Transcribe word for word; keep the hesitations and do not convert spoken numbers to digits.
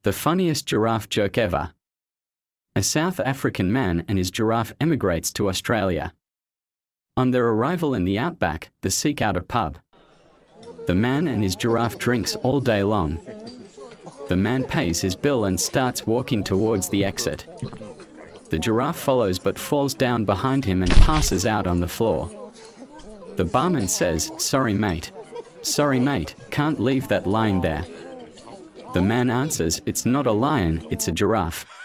The funniest giraffe joke ever. A South African man and his giraffe emigrates to Australia. On their arrival in the outback, they seek out a pub. The man and his giraffe drinks all day long. The man pays his bill and starts walking towards the exit. The giraffe follows but falls down behind him and passes out on the floor. The barman says, "Sorry mate. Sorry mate, can't leave that lying there." The man answers, "It's not a lion, it's a giraffe."